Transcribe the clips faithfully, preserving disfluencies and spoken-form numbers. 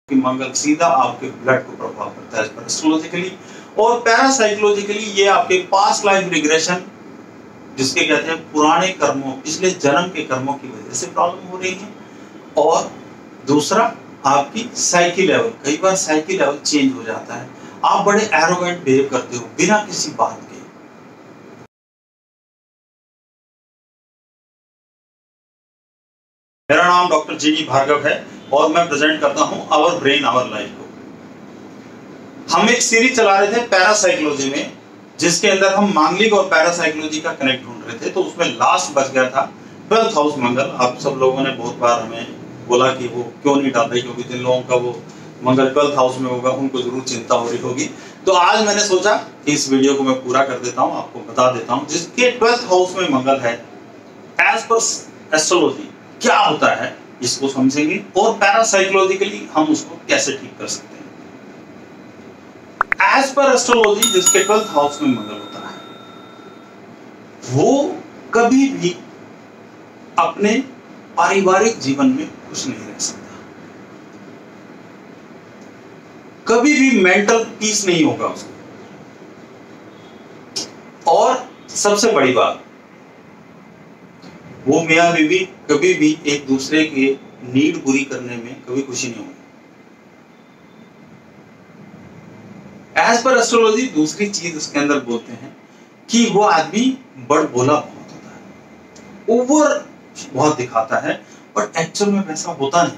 कि मंगल सीधा आपके ब्लड को प्रभाव करता है एस्ट्रोलॉजिकली, और पैरासाइकोलॉजिकली ये आपके पास्ट लाइफ रिग्रेशन, जिसके कहते हैं पुराने कर्मों, पिछले जन्म के कर्मों की वजह से प्रॉब्लम हो रही है। और दूसरा आपकी साइकी लेवल, कई बार साइकी लेवल चेंज हो जाता है, आप बड़े एरोगेंट बिहेव करते हो बिना किसी बात के। मेरा नाम डॉक्टर जी डी भार्गव है और मैं प्रेजेंट करता हूं आवर ब्रेन आवर लाइफ को। हम एक सीरीज चला रहे थे पैरासाइकोलॉजी में, जिसके अंदर हम मांगलिक और पैरासाइकोलॉजी का कनेक्ट ढूंढ रहे थे। तो उसमें लास्ट बच गया था ट्वेल्थ हाउस मंगल। आप सब लोगों ने बहुत बार हमें बोला कि वो क्यों नहीं डाल रहे, क्योंकि जिन लोगों का वो मंगल ट्वेल्थ हाउस में होगा उनको जरूर चिंता हो रही होगी। तो आज मैंने सोचा कि इस वीडियो को मैं पूरा कर देता हूँ, आपको बता देता हूँ जिसके ट्वेल्थ हाउस में मंगल है, एज पर एस्ट्रोलॉजी क्या होता है इसको समझेंगे, और पैरासाइकोलॉजिकली हम उसको कैसे ठीक कर सकते हैं। एज पर एस्ट्रोलॉजी जिसके ट्वेल्थ हाउस में मंगल होता है, वो कभी भी अपने पारिवारिक जीवन में खुश नहीं रह सकता, कभी भी मेंटल पीस नहीं होगा उसको। और सबसे बड़ी बात, वो मियां बीवी कभी भी एक दूसरे के नीड पूरी करने में कभी खुशी नहीं होगी। एज पर एस्ट्रोलॉजी दूसरी चीज उसके अंदर बोलते हैं कि वो आदमी बड़ बोला बहुत होता है, ओवर बहुत दिखाता है, बट एक्चुअल में वैसा होता नहीं।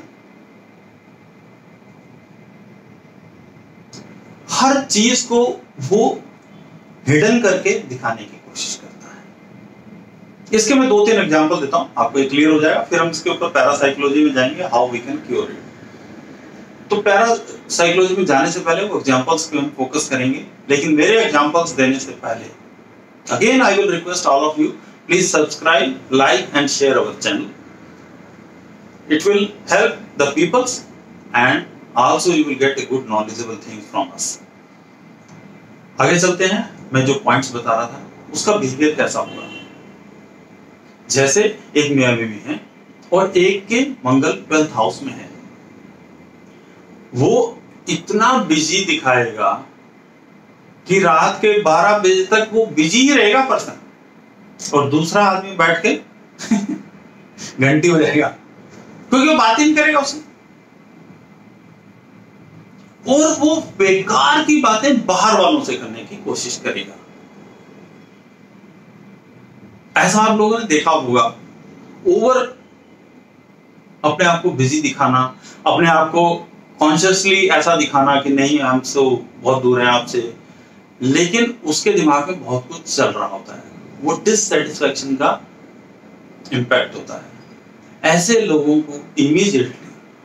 हर चीज को वो हिडन करके दिखाने की कोशिश करता है। इसके मैं दो तीन एग्जांपल देता हूं, आपको क्लियर हो जाएगा। फिर हम इसके ऊपर पैरासाइकोलॉजी में जाएंगे, how we can cure it. तो पैरासाइकोलॉजी में जाने से पहले वो एग्जांपल्स पे हम फोकस करेंगे, लेकिन मेरे एग्जांपल्स देने से पहले again I will request all of you, please subscribe, like and share our channel. It will help the peoples and also you will get a good knowledgeable things from us. आगे चलते हैं। मैं जो points बता रहा था उसका behaviour कैसा होगा। जैसे एक मियां बीवी है और एक के मंगल ट्वेल्थ हाउस में है, वो इतना बिजी दिखाएगा कि रात के बारह बजे तक वो बिजी ही रहेगा पर्सन, और दूसरा आदमी बैठ के घंटी हो जाएगा, क्योंकि वो बात ही नहीं करेगा उससे, और वो बेकार की बातें बाहर वालों से करने की कोशिश करेगा। ऐसा आप लोगों ने देखा होगा, ओवर अपने आप को बिजी दिखाना, अपने आप को कॉन्शियसली ऐसा दिखाना कि नहीं हम तो बहुत दूर हैं आपसे, लेकिन उसके दिमाग में बहुत कुछ चल रहा होता है, वो डिससैटिस्फैक्शन का इंपैक्ट होता है। ऐसे लोगों को इमीडिएटली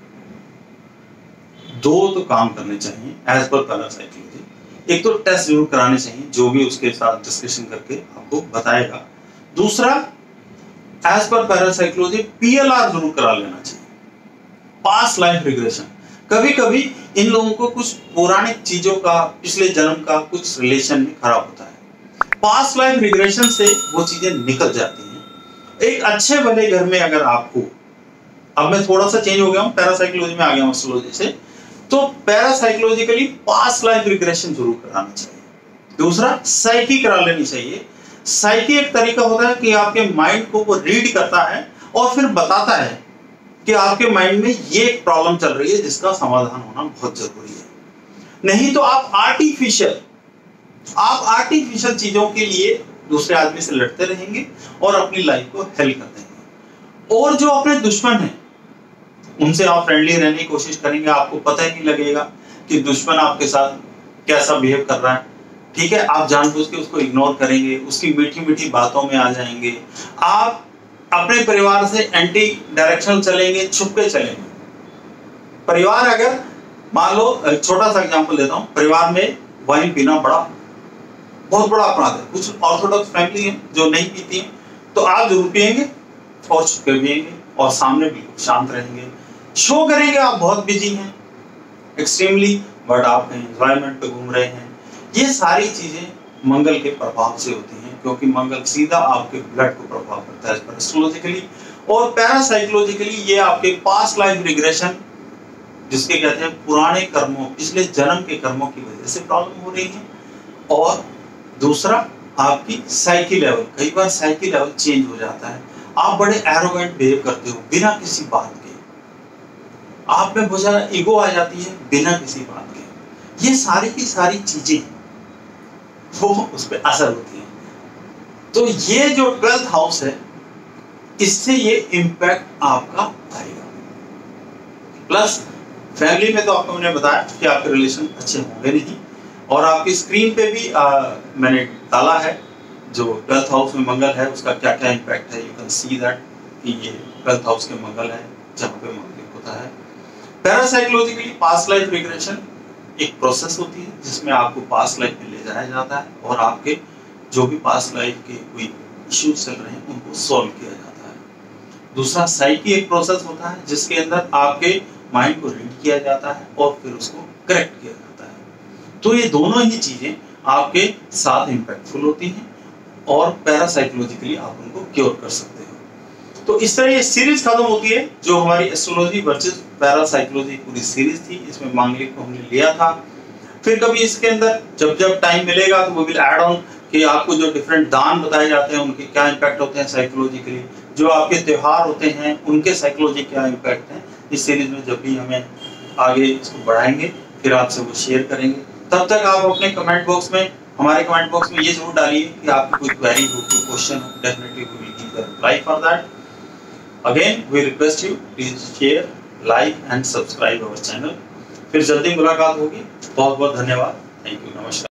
दो तो काम करने चाहिए एज पर पैरासाइकोलॉजी। एक तो टेस्ट जरूर कराने चाहिए, जो भी उसके साथ डिस्कशन करके आपको बताएगा। दूसरा, एज पर पैरासाइकोलॉजी पीएलआर जरूर करा लेना चाहिए, पास्ट लाइफ रिग्रेशन। कभी कभी इन लोगों को कुछ पौराणिक चीजों का, पिछले जन्म का कुछ रिलेशन में खराब होता है, पास्ट लाइफ रिग्रेशन से वो चीजें निकल जाती हैं। एक अच्छे भले घर में अगर आप हो, अब मैं थोड़ा सा चेंज हो गया हूं, पैरासाइकोलॉजी में आ गया हूं एस्ट्रोलॉजी से, तो पैरासाइकोलॉजिकली पास्ट लाइफ रिग्रेशन जरूर कराना चाहिए। दूसरा, साइकी करा लेनी चाहिए। साइकी एक तरीका होता है कि आपके माइंड को वो रीड करता है और फिर बताता है कि आपके माइंड में ये एक प्रॉब्लम चल रही है जिसका समाधान होना बहुत जरूरी है। नहीं तो आप आर्टिफिशियल आप आर्टिफिशियल चीजों के लिए दूसरे आदमी से लड़ते रहेंगे और अपनी लाइफ को हेल कर देंगे। और जो अपने दुश्मन हैं उनसे आप फ्रेंडली रहने की कोशिश करेंगे, आपको पता ही नहीं लगेगा कि दुश्मन आपके साथ कैसा बिहेव कर रहा है। ठीक है, आप जानबूझ के उसको इग्नोर करेंगे, उसकी मीठी मीठी बातों में आ जाएंगे। आप अपने परिवार से एंटी डायरेक्शनल चलेंगे, छुप के चलेंगे। परिवार अगर मान लो, छोटा सा एग्जांपल देता हूं, परिवार में वाइन पीना बड़ा बहुत बड़ा अपराध है। कुछ ऑर्थोडॉक्स फैमिली है जो नहीं पीती है, तो आप जरूर पिएंगे और छुप के पिएंगे और सामने बिल्कुल शांत रहेंगे। शो करेंगे आप बहुत बिजी हैं एक्सट्रीमली, बट आप कहीं एंजॉयमेंट पे घूम रहे हैं। ये सारी चीजें मंगल के प्रभाव से होती हैं, क्योंकि मंगल सीधा आपके ब्लड को प्रभाव करता है एस्ट्रोलॉजिकली। और पैरासाइकोलॉजिकली ये आपके पास्ट लाइफ रिग्रेशन जिसके कहते हैं पुराने कर्मों, पिछले जन्म के कर्मों की वजह से प्रॉब्लम हो रही है। और दूसरा आपकी साइकी लेवल, कई बार साइकी लेवल चेंज हो जाता है, आप बड़े एरोगेंट बिहेव करते हो बिना किसी बात के, आप में बहुत ज्यादा ईगो आ जाती है बिना किसी बात के। ये सारी की सारी चीजें वो उस पर असर होती है। तो ये जो ट्वेल्थ हाउस है, इससे ये इम्पैक्ट आपका आएगा। प्लस फैमिली में तो आपको मैंने बताया कि आपके रिलेशन अच्छे होंगे नहीं, और आपकी स्क्रीन पे भी आ, मैंने डाला है जो ट्वेल्थ हाउस में मंगल है उसका क्या क्या इम्पैक्ट है। यू कैन सी दैट कि ये ट्वेल्थ हाउस के मंगल है जहाँ पे मंगल होता है। पैरासाइकोलॉजिकली पास्ट लाइफ रिग्रेशन एक प्रोसेस होती है जिसमें आपको पास्ट लाइफ में ले जाया जाता है और आपके जो भी पास्ट लाइफ के कोई इश्यूज चल रहे हैं उनको सॉल्व किया जाता है। दूसरा साइकी एक प्रोसेस होता है जिसके अंदर आपके माइंड को रीड किया जाता है और फिर उसको करेक्ट किया जाता है। तो ये दोनों ही चीजें आपके साथ इम्पैक्टफुल होती हैं और पैरासाइकोलॉजिकली आप उनको क्योर कर सकते हो। तो इस तरह ये सीरीज खत्म होती है जो हमारी एस्ट्रोलॉजी वर्सेस पैरासाइकोलॉजी पूरी सीरीज थी। इसमें मांगलिक को हमने लिया था। फिर कभी इसके अंदर जब जब टाइम मिलेगा तो वो विल ऐड ऑन कि आपको जो डिफरेंट दान बताए जाते हैं उनके क्या इम्पैक्ट होते हैं साइकोलॉजिकली, जो आपके त्योहार होते हैं उनके साइकोलॉजी क्या इम्पैक्ट हैं। इस सीरीज में जब भी हमें आगे इसको बढ़ाएंगे फिर आपसे वो शेयर करेंगे। तब तक आप अपने कमेंट बॉक्स में, हमारे कमेंट बॉक्स में ये जरूर डालिए कि आपकी कोई क्वेरी हो, कोई क्वेश्चन हो, definitely we will give the reply for that. Again we request you please share, like and subscribe our channel. फिर जल्दी मुलाकात होगी। बहुत बहुत धन्यवाद। Thank you. नमस्कार।